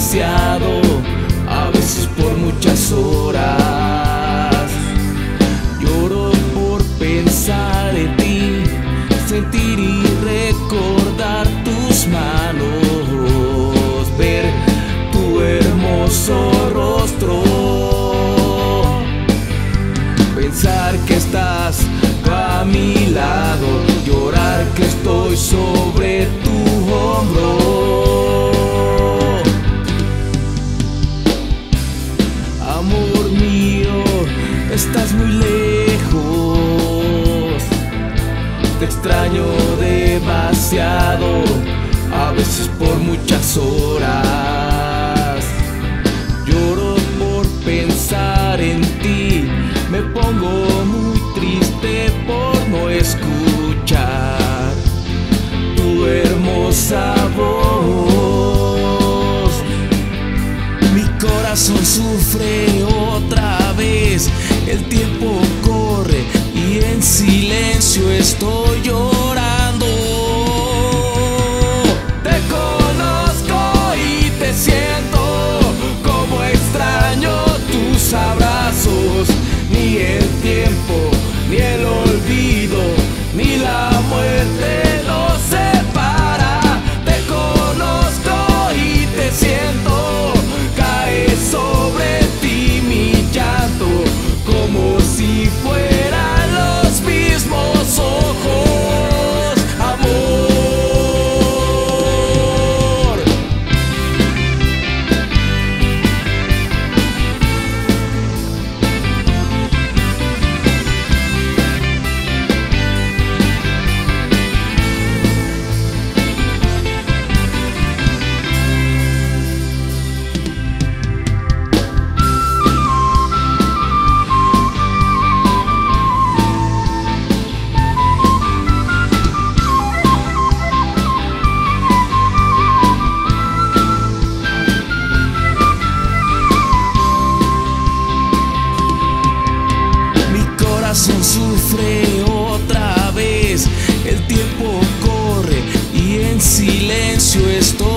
demasiado, a veces por muchas horas. Lloro por pensar en ti, sentir y recordar tus manos, ver tu hermoso rostro, pensar que estás a mi lado, llorar que estoy sobre tu hombro. Amor mío, estás muy lejos, te extraño demasiado, a veces por muchas horas. Lloro por pensar en ti, me pongo muy triste por no escuchar tu hermosa voz. Mi corazón sufre otra vez, el tiempo corre y en silencio estoy llorando. Te conozco y te siento, como extraño tus abrazos. Ni el tiempo, ni el olvido, ni la muerte nos separa. Te conozco y te siento, cae sobre ti mi llanto, como si fueran los mismos ojos, amor. Sufre otra vez, el tiempo corre y en silencio estoy